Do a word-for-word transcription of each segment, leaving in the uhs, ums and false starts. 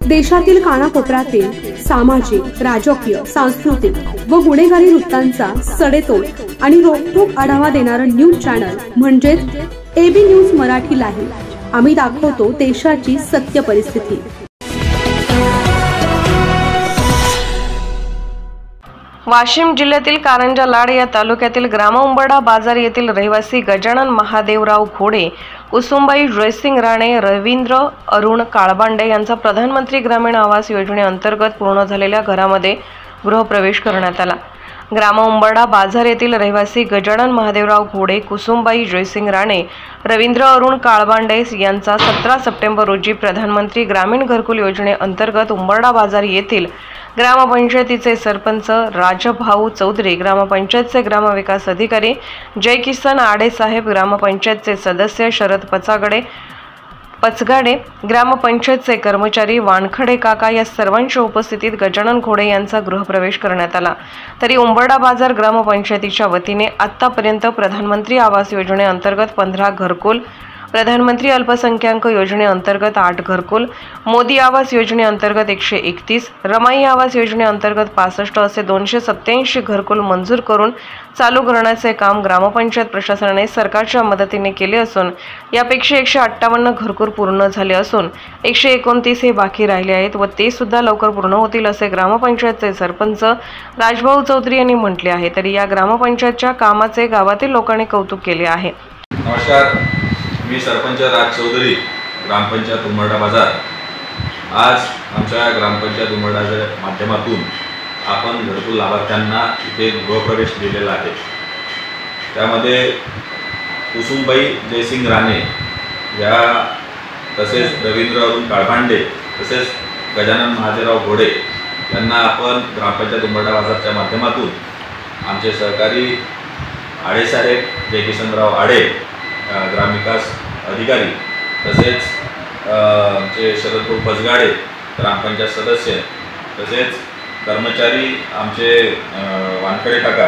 देशातील कानाकोपऱ्यातील सामाजिक, राजकीय, सांस्कृतिक व गुन्हेगारी वृत्तांचा सडेतोड आणि रोखठोक आढावा देणारं न्यूज चॅनल म्हणजेच एबी न्यूज मराठी लाईव्ह। आम्ही दाखवतो देशाची सत्य परिस्थिती। वाशिम जिल्ह्यातील कारंजा लाड या तालुक्यातील ग्रामउंबरडा बाजार येथील रहिवासी गजानन महादेवराव घोडे, कुसुमबाई जयसिंग राणे, रवींद्र अरुण काळबांडे यांचा प्रधानमंत्री ग्रामीण आवास योजनेअंतर्गत पूर्ण झालेल्या घरामध्ये गृहप्रवेश करण्यात आला। ग्रामउंबरडा बाजार येथील रहिवासी गजानन महादेवराव घोडे, कुसुमबाई जयसिंग राणे, रवींद्र अरुण काळबांडे यांचा सतरा सप्टेंबर रोजी प्रधानमंत्री ग्रामीण घरकुल योजनेअंतर्गत उंबरडा बाजार येथील ग्रामपंचायतीचे सरपंच राजभाऊ चौधरी, ग्रामपंचायतचे ग्रामविकास अधिकारी जयकिसन आडे साहेब, ग्रामपंचायतचे सदस्य शरद पचागडे पचगाडे, ग्रामपंचायतचे कर्मचारी वानखडे काका या सर्वांच्या उपस्थितीत गजानन घोडे यांचा गृहप्रवेश करण्यात आला। तरी उंबरडा बाजार ग्रामपंचायतीच्या वतीने आतापर्यंत प्रधानमंत्री आवास योजनेअंतर्गत पंधरा घरकुल, प्रधानमंत्री अल्पसंख्याक योजनेअंतर्गत आठ घरकुल, मोदी आवास योजनेअंतर्गत एकशे एकतीस, रमाई आवास योजनेअंतर्गत पासष्ट असे दोनशे सत्याऐंशी घरकुल मंजूर करून चालू करण्याचे काम ग्रामपंचायत प्रशासनाने सरकारच्या मदतीने केले असून यापैकी एकशे अठ्ठावन्न घरकुल पूर्ण झाले असून एकशे एकोणतीस हे बाकी राहिले आहेत व ते सुद्धा लवकर पूर्ण होतील असे ग्रामपंचायतचे सरपंच राजभाऊ चौधरी यांनी म्हटले आहे। तरी या ग्रामपंचायतच्या कामाचे गावातील लोकांनी कौतुक केले आहे। नमस्कार, मी सरपंच राज चौधरी, ग्रामपंचायत उंबरडा बाजार। आज आमच्या ग्रामपंचायत उंबरडाच्या माध्यमातून आपण घरकुल लाभार्थ्यांना इथे गृहप्रवेश दिलेला आहे। त्यामध्ये कुसुमबाई जयसिंग राणे या तसेच रवींद्र अरुण काळबांडे तसेच गजानन महादेवराव घोडे यांना आपण ग्रामपंचायत उंबरडा बाजारच्या माध्यमातून आमचे सहकारी आडेसाहेब जयकिसनराव आडे ग्रामविकास अधिकारी तसेच आमचे शरद पचगाडे ग्रामपंचायत सदस्य तसेच कर्मचारी आमचे वानखडे काका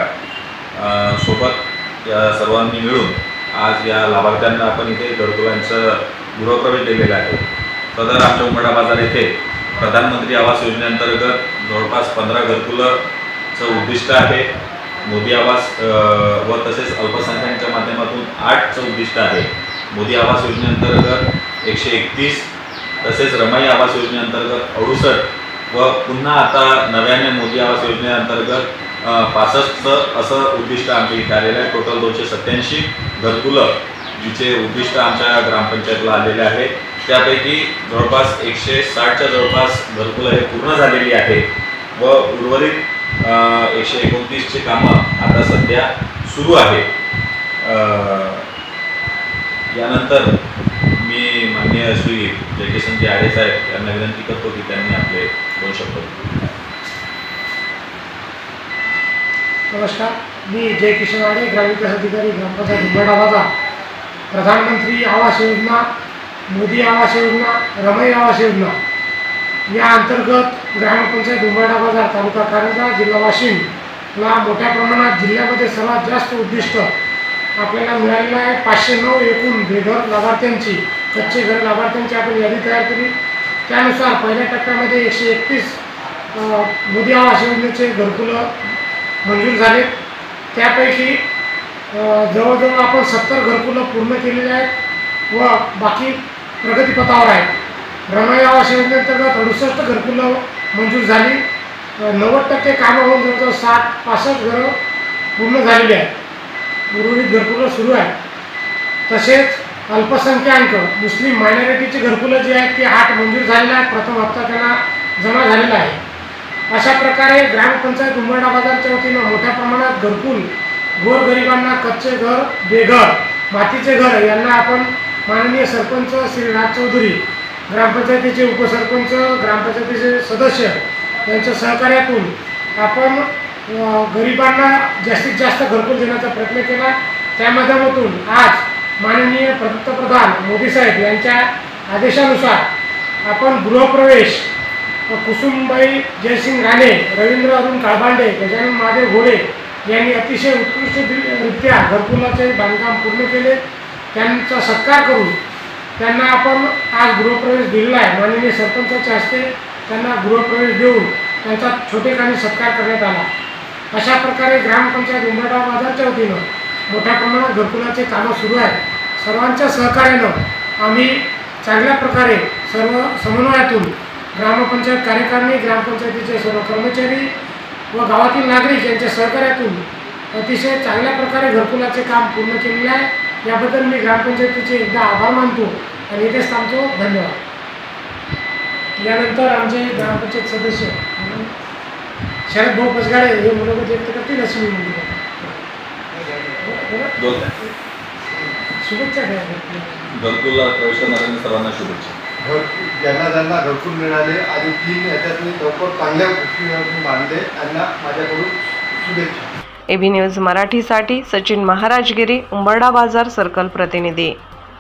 सोबत या सर्वांनी मिळून आज या लाभार्थ्यांना आपण इथे घरकुलांचं गृहप्रवेश दिलेला आहे। सदर आमच्या उंबरडा बाजार येथे प्रधानमंत्री आवास योजनेअंतर्गत जवळपास पंधरा घरकुलाचं उद्दिष्ट आहे। मोदी आवास व तसेच अल्पसंख्याकांच्या माध्यमातून आठचं उद्दिष्ट आहे। मोदी आवास योजनेअंतर्गत एकशे एकतीस तसेच रमाई आवास योजनेअंतर्गत अडुसष्ट व पुन्हा आता नव्याने मोदी आवास योजनेअंतर्गत पासष्टचं असं उद्दिष्ट आमच्या इथे आलेलं आहे। टोटल दोनशे सत्याऐंशी घरकुलं जिचे उद्दिष्ट आमच्या ग्रामपंचायतला आलेले आहे। त्यापैकी जवळपास एकशे साठच्या जवळपास घरकुलं हे पूर्ण झालेली आहे व उर्वरित एकशे एकोणतीसची कामं आता सध्या सुरू आहे। यानंतर मी माननीय श्री जयकिसनजी आडे साहेब यांना विनंती करतो की त्यांनी आपले दोन शब्द। नमस्कार, मी जयकिसन आडे, ग्रामविकास अधिकारी, ग्रामपंचायत उंबरडा बाजार। प्रधानमंत्री आवास योजना, मोदी आवास योजना, रमाई आवास योजना या अंतर्गत ग्रामपंचायत उंबरडा बाजार, तालुका कारंजा, जिल्हा वाशिमला मोठ्या प्रमाणात जिल्ह्यामध्ये सर्वात जास्त उद्दिष्ट आपल्याला मिळालेलं आहे। पाचशे नऊ एकूण बेघर लाभार्थ्यांची, कच्चे घर लाभार्थ्यांची आपण यादी तयार केली। त्यानुसार पहिल्या टप्प्यामध्ये एकशे एकतीस मोदी आवास योजनेचे घरकुलं मंजूर झाले। त्यापैकी जवळजवळ आपण सत्तर घरकुलं पूर्ण केलेले आहेत व बाकी प्रगतीपथावर आहेत। रमाई आवास योजनेअंतर्गत अडुसष्ट घरकुलं मंजूर झाली। नव्वद टक्के कामं होऊन जवळजवळ साठ पासष्ट घरं पूर्ण झालेली आहेत। उर्वरित घरकुलं सुरू आहेत। तसेच अल्पसंख्याक मुस्लिम मायनॉरिटीची घरकुलं जी आहेत ती आठ मंजूर झालेली आहेत। प्रथम हप्ता त्यांना जमा झालेला आहे। अशा प्रकारे ग्रामपंचायत उंबरडा बाजारच्या वतीनं मोठ्या प्रमाणात घरकुल गोरगरिबांना कच्चे घर, बेघर, मातीचे घर यांना आपण माननीय सरपंच श्री राज चौधरी, ग्रामपंचायतीचे उपसरपंच, ग्रामपंचायतीचे सदस्य यांच्या सहकार्यातून आपण गरिबांना जास्तीत जास्त घरकुल देण्याचा प्रयत्न केला। त्या माध्यमातून आज माननीय पंतप्रधान मोदी साहेब यांच्या आदेशानुसार आपण गृहप्रवेश कुसुमबाई जयसिंग राणे, रवींद्र अरुण काळबांडे, गजानन महादेव घोडे यांनी अतिशय उत्कृष्टरित्या घरकुलाचे बांधकाम पूर्ण केले। त्यांचा सत्कार करून त्यांना आपण आज गृहप्रवेश दिलेला आहे। माननीय सरपंचाच्या हस्ते त्यांना गृहप्रवेश देऊन त्यांचा छोटेखानी सत्कार करण्यात आला। अशा प्रकारे ग्रामपंचायत उंबरठा बाजारच्या वतीनं मोठ्या प्रमाणात घरकुलाचे कामं सुरू आहेत। सर्वांच्या सहकार्यानं आम्ही चांगल्या प्रकारे सर्व समन्वयातून ग्रामपंचायत कार्यकारिणी, ग्रामपंचायतीचे सर्व कर्मचारी व गावातील नागरिक यांच्या सहकार्यातून अतिशय चांगल्या प्रकारे घरकुलाचे काम पूर्ण केलेले आहे। याबद्दल मी ग्रामपंचायतीचे एकदा आभार मानतो आणि इथेच थांबतो। धन्यवाद। यानंतर आमचे ग्रामपंचायत सदस्य शरद भाऊ पसगाडे हे मनोगत व्यक्त करतील अशी मी म्हणतो। शुभेच्छा द्या। घरकुल प्रवेश करणाऱ्यांना सर्वांना शुभेच्छा। ज्यांना ज्यांना घरकुल मिळाले आणि तीन याच्यातून लवकर चांगल्या गोष्टी मानले त्यांना माझ्याकडून शुभेच्छा। एबी न्यूज मराठीसाठी सचिन महाराजगिरी, उंबरठा बाजार सर्कल प्रतिनिधी।